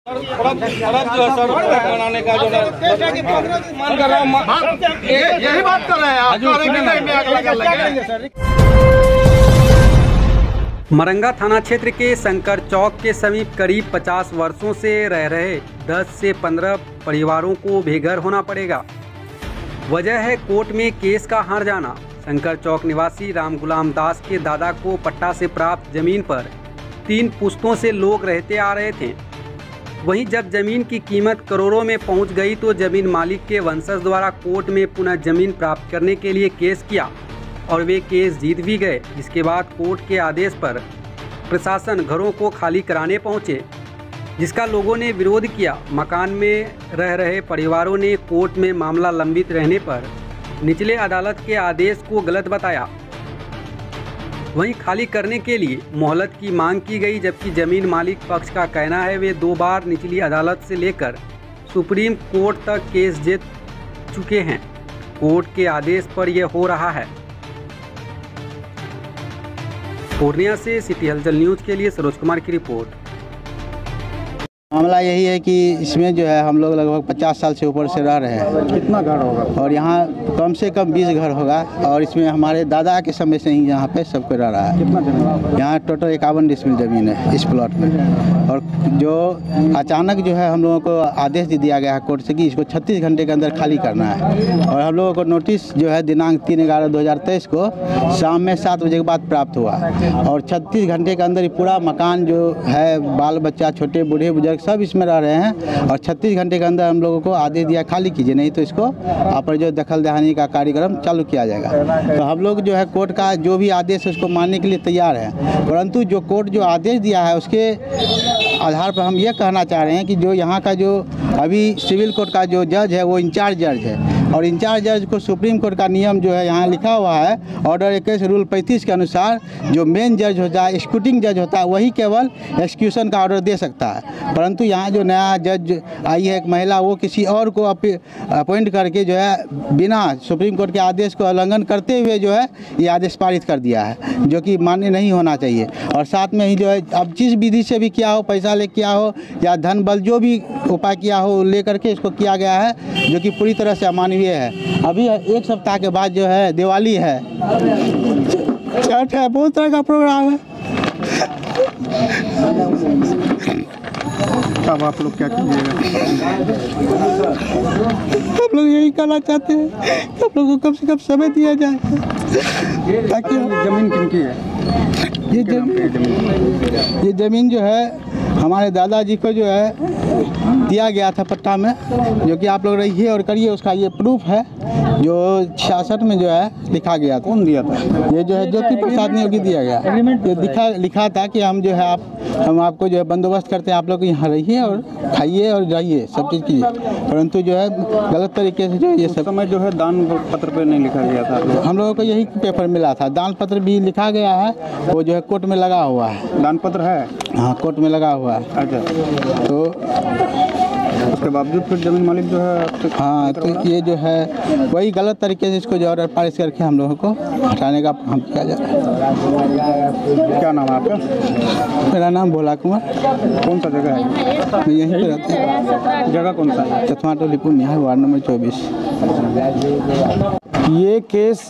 बनाने का जो यही बात कर रहे हैं। मरंगा थाना क्षेत्र के शंकर चौक के समीप करीब 50 वर्षों से रह रहे 10 से 15 परिवारों को बेघर होना पड़ेगा। वजह है कोर्ट में केस का हार जाना। शंकर चौक निवासी राम गुलाम दास के दादा को पट्टा से प्राप्त जमीन पर 3 पुश्तों से लोग रहते आ रहे थे। वहीं जब जमीन की कीमत करोड़ों में पहुंच गई तो जमीन मालिक के वंशज द्वारा कोर्ट में पुनः जमीन प्राप्त करने के लिए केस किया और वे केस जीत भी गए। जिसके बाद कोर्ट के आदेश पर प्रशासन घरों को खाली कराने पहुंचे, जिसका लोगों ने विरोध किया। मकान में रह रहे परिवारों ने कोर्ट में मामला लंबित रहने पर निचले अदालत के आदेश को गलत बताया। वहीं खाली करने के लिए मोहलत की मांग की गई, जबकि जमीन मालिक पक्ष का कहना है वे 2 बार निचली अदालत से लेकर सुप्रीम कोर्ट तक केस जीत चुके हैं। कोर्ट के आदेश पर यह हो रहा है। पूर्णिया से सिटी हलचल न्यूज के लिए सरोज कुमार की रिपोर्ट। मामला यही है कि इसमें जो है हम लोग लगभग 50 साल से ऊपर से रह रहे हैं। कितना घर होगा? और यहाँ कम से कम 20 घर होगा और इसमें हमारे दादा के समय से ही यहाँ पे सबको रह रहा है। कितना जमीन? यहाँ टोटल 51 डिसमिल ज़मीन है इस प्लॉट में। और जो अचानक जो है हम लोगों को आदेश दे दिया गया है कोर्ट से कि इसको 36 घंटे के अंदर खाली करना है। और हम लोगों को नोटिस जो है दिनांक 3/11/2023 को शाम में 7 बजे के बाद प्राप्त हुआ। और 36 घंटे के अंदर पूरा मकान जो है, बाल बच्चा, छोटे बूढ़े बुजुर्ग सब इसमें रह रहे हैं। और 36 घंटे के अंदर हम लोगों को आदेश दिया खाली कीजिए, नहीं तो इसको आप जो दखल दहानी का कार्यक्रम चालू किया जाएगा। तो हम लोग जो है कोर्ट का जो भी आदेश है उसको मानने के लिए तैयार हैं। परंतु जो कोर्ट जो आदेश दिया है उसके आधार पर हम ये कहना चाह रहे हैं कि जो यहाँ का जो अभी सिविल कोर्ट का जो जज है वो इंचार्ज जज है। और इंचार्ज जज को सुप्रीम कोर्ट का नियम जो है यहाँ लिखा हुआ है ऑर्डर 21 रूल 35 के अनुसार जो मेन जज होता है, एक्सिक्यूटिंग जज होता है, वही केवल एक्सक्यूशन का ऑर्डर दे सकता है। परंतु यहाँ जो नया जज आई है एक महिला, वो किसी और को अपॉइंट करके जो है बिना सुप्रीम कोर्ट के आदेश को उल्लंघन करते हुए जो है ये आदेश पारित कर दिया है, जो कि मान्य नहीं होना चाहिए। और साथ में ही जो है अब जिस विधि से भी किया हो, पैसा ले किया हो या धन बल जो भी उपाय किया हो ले करके इसको किया गया है, जो कि पूरी तरह से अमानवीय है। अभी 1 सप्ताह के बाद जो है दिवाली है, छठ है, बहुत तरह का प्रोग्राम है। अब आप लोग क्या कीजिएगा? हम लोग यही कहना चाहते हैं कि हम लोग को कम से कम समय दिया जाए ताकि जमीन किनकी है? ये जमीन जो है हमारे दादाजी को जो है दिया गया था पट्टा में, जो कि आप लोग रहिए और करिए, उसका ये प्रूफ है जो 66 में जो है लिखा गया था। कौन दिया था? ये जो है ज्योति प्रसाद ने दिया गया। ये लिखा था कि हम जो है हम आपको जो है बंदोबस्त करते हैं, आप लोग यहाँ रहिए और खाइए और जाइए, सब चीज़ कीजिए। परंतु जो है गलत तरीके से जो ये सब समय जो है दान पत्र पे नहीं लिखा गया था। हम लोगों को यही पेपर मिला था। दान पत्र भी लिखा गया है, वो जो है कोर्ट में लगा हुआ है। दान पत्र है? हाँ, कोर्ट में लगा हुआ है। अच्छा, तो उसके बावजूद फिर जमीन मालिक जो है हाँ, तो ये जो है वही गलत तरीके से इसको जो ऑर्डर पारित करके हम लोगों को हटाने का हम किया जा रहा है। क्या नाम है आपका? मेरा नाम भोला कुमार। कौन सा जगह है? मैं यहीं पे रहते हैं। जगह कौन सा है? Chathma Toli Purnia, ward number 24। ये केस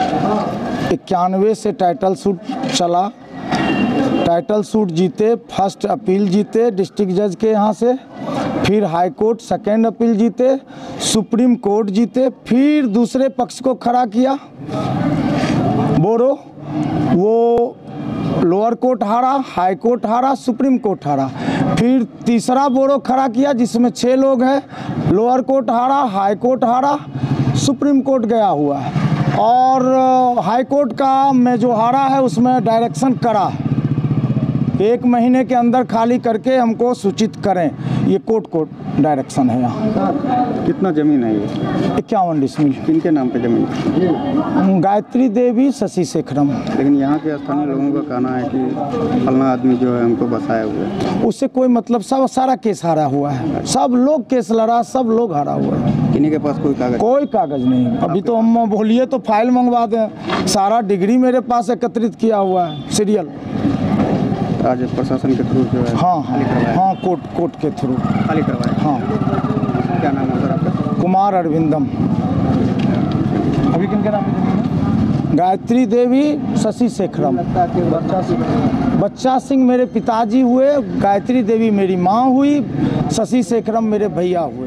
91 से टाइटल सूट चला। टाइटल सूट जीते, फर्स्ट अपील जीते डिस्ट्रिक्ट जज के यहाँ से, फिर हाई कोर्ट सेकेंड अपील जीते, सुप्रीम कोर्ट जीते, फिर दूसरे पक्ष को खड़ा किया बोरो, वो लोअर कोर्ट हारा, हाई कोर्ट हारा, सुप्रीम कोर्ट हारा। फिर तीसरा बोरो खड़ा किया जिसमें 6 लोग हैं, लोअर कोर्ट हारा, हाई कोर्ट हारा, सुप्रीम कोर्ट गया हुआ है। और हाई कोर्ट का में जो हारा है उसमें डायरेक्शन करा 1 महीने के अंदर खाली करके हमको सूचित करें। ये कोर्ट डायरेक्शन है। यहाँ कितना जमीन है ये? 51 डिसमिल। किनके नाम पे जमीन? गायत्री देवी, शशि शेखरम। लेकिन यहाँ के स्थानीय लोगों का कहना है कि फलना आदमी जो है हमको बसाया हुआ है। उससे कोई मतलब, सब सारा केस हारा हुआ है, सब लोग केस लड़ा, सब लोग हारा हुआ है। किन्हीं के पास कोई कागज? कोई कागज नहीं। अभी तो हम बोलिए तो फाइल मंगवा दें, सारा डिग्री मेरे पास एकत्रित किया हुआ है, सीरियल। आज प्रशासन के थ्रू जो है हाँ खाली करवाया? हाँ कोर्ट के थ्रू खाली करवाया। हाँ। क्या नाम है सर आपका? कुमार अरविंदम। अभी किनके नाम पे? गायत्री देवी, शशि शेखरम। बच्चा सिंह मेरे पिताजी हुए, गायत्री देवी मेरी माँ हुई, शशि शेखरम मेरे भैया हुए।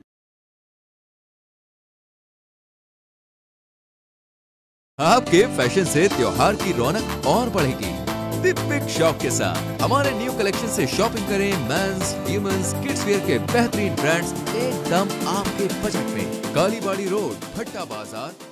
आपके फैशन से त्योहार की रौनक और बढ़ेगी। द बिग शॉप के साथ हमारे न्यू कलेक्शन से शॉपिंग करें। मेंस, वुमेन्स, किड्स वेयर के बेहतरीन ब्रांड्स एकदम आपके बजट में। कालीबाड़ी रोड, भट्टा बाजार।